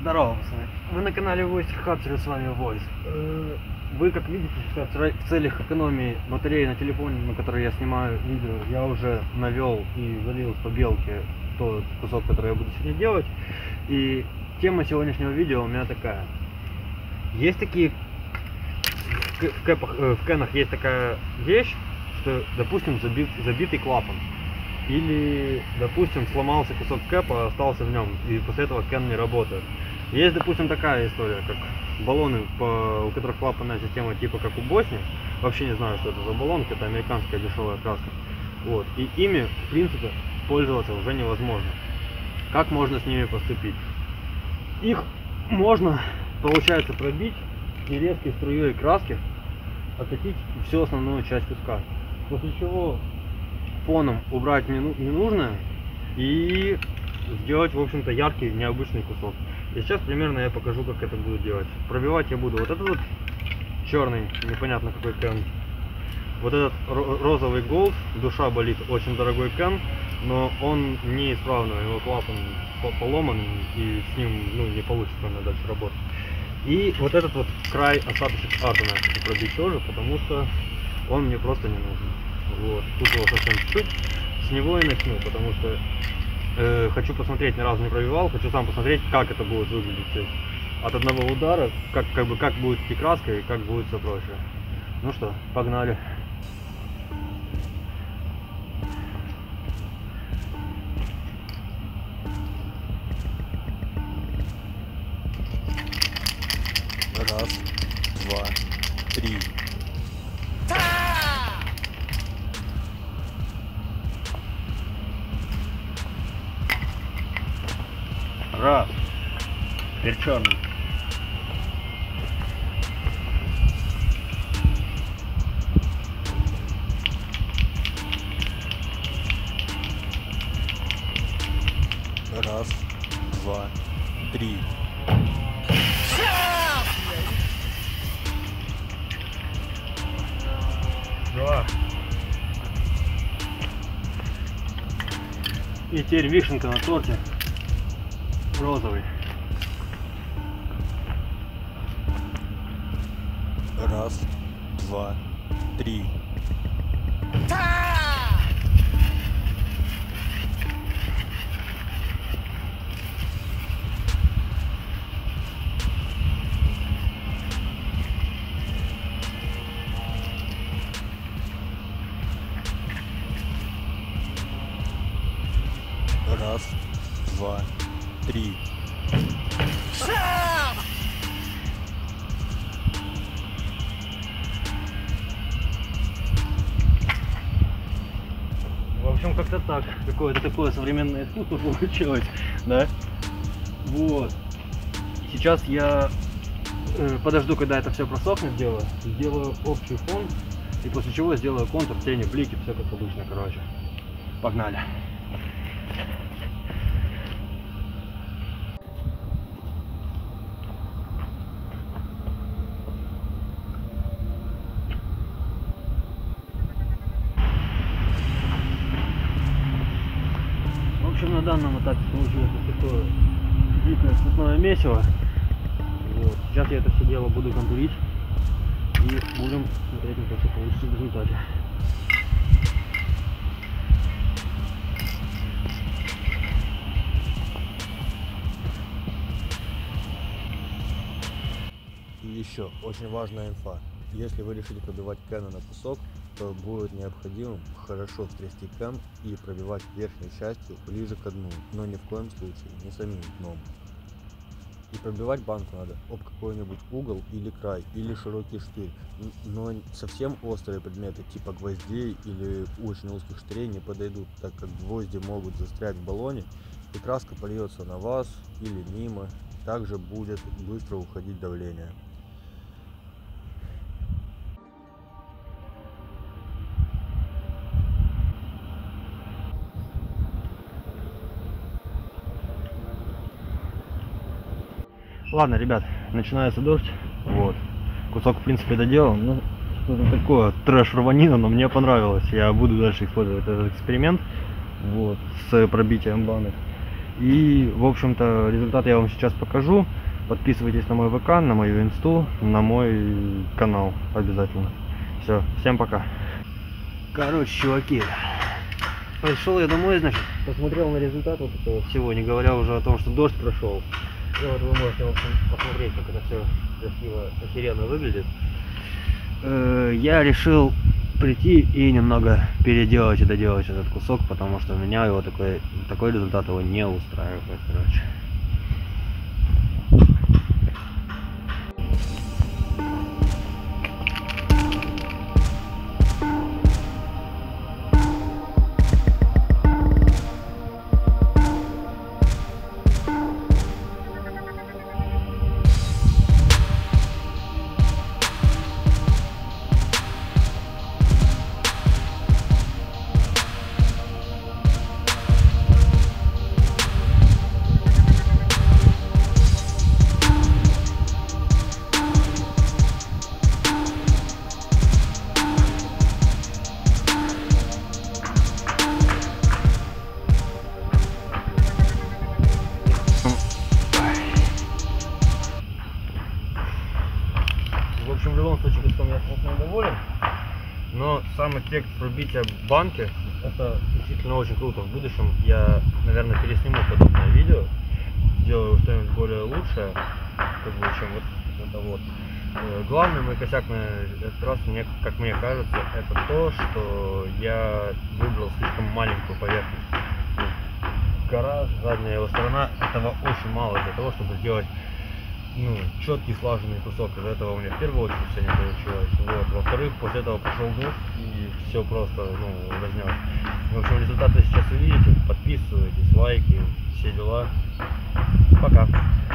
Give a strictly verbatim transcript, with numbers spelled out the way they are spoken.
Здорово, пацаны. Вы на канале Voice Capture, с вами Voice. Вы, как видите, сейчас в целях экономии батареи на телефоне, на который я снимаю видео, я уже навел и залил по белке тот кусок, который я буду сегодня делать. И тема сегодняшнего видео у меня такая. Есть такие в, кэпах, в кэнах есть такая вещь, что, допустим, забит, забитый клапан. Или, допустим, сломался кусок кэпа, остался в нем, и после этого кэн не работает. Есть, допустим, такая история, как баллоны, по, у которых клапанная система типа как у Босни. Вообще не знаю, что это за баллонки, это американская дешевая краска. Вот. И ими, в принципе, пользоваться уже невозможно. Как можно с ними поступить? Их можно, получается, пробить и резкой струей краски окатить всю основную часть куска. После чего фоном убрать ненужное и сделать, в общем-то, яркий, необычный кусок. И сейчас примерно я покажу, как это буду делать. Пробивать я буду вот этот вот черный, непонятно какой кэн. Вот этот розовый голд, душа болит, очень дорогой кэн, но он неисправный, его клапан поломан, и с ним ну, не получится на дальше работать. И вот этот вот край осадочек атома я хочу пробить тоже, потому что он мне просто не нужен. Вот, тут его совсем чуть-чуть, с него и начну, потому что э, хочу посмотреть, ни разу не пробивал, хочу сам посмотреть, как это будет выглядеть от одного удара, как, как, бы, как будет идти краска и как будет все прочее. Ну что, погнали. Раз, два, три. Раз. Теперь черный. Раз, два, три. Два. И теперь вишенка на торте. Розовый. Раз, два, три. Раз, два, три. В общем, как-то так. Какое-то такое современное искусство получилось, да? Вот. Сейчас я э, подожду, когда это все просохнет, дело. Сделаю общий фон. И после чего сделаю контур, тени, блики, все как обычно, короче. Погнали. В общем, на данном этапе получилось вот такое дикое цветное месиво. Вот. Сейчас я это все дело буду контурить и будем смотреть на то, что получится в результате. И еще очень важная инфа. Если вы решили пробивать кэна на кусок, то будет необходимо хорошо встрясти кэн и пробивать верхней частью ближе к дну, но ни в коем случае не самим дном. И пробивать банку надо об какой-нибудь угол или край, или широкий штырь, но совсем острые предметы типа гвоздей или очень узких штырей не подойдут, так как гвозди могут застрять в баллоне и краска польется на вас или мимо, также будет быстро уходить давление. Ладно, ребят, начинается дождь. Вот. Кусок, в принципе, доделал. Ну, что-то такое трэш-рванина, но мне понравилось. Я буду дальше использовать этот эксперимент. Вот, с пробитием банок. И, в общем-то, результат я вам сейчас покажу. Подписывайтесь на мой ВК, на мою инсту, на мой канал обязательно. Все, всем пока. Короче, чуваки, пришел я домой, значит, посмотрел на результат вот этого всего, не говоря уже о том, что дождь прошел. И вот вы можете, в общем, посмотреть, как это все красиво, охеренно выглядит. Э, я решил прийти и немного переделать и доделать этот кусок, потому что меня его такой, такой результат его не устраивает, короче. В общем, в любом случае, куском я вкусно доволен, но сам эффект пробития банки, это действительно очень круто. В будущем я, наверное, пересниму подобное видео, сделаю что-нибудь более лучшее, как бы, чем вот это вот. Главный мой косяк на этот раз, мне, как мне кажется, это то, что я выбрал слишком маленькую поверхность. Гора, задняя его сторона, этого очень мало для того, чтобы сделать, ну, четкий слаженный кусок. Из этого у меня в первую очередь все не получилось. Вот. Во-вторых, после этого пошел дождь и все просто, ну, разнес. В общем, результаты сейчас увидите. Подписывайтесь, лайки, все дела. Пока.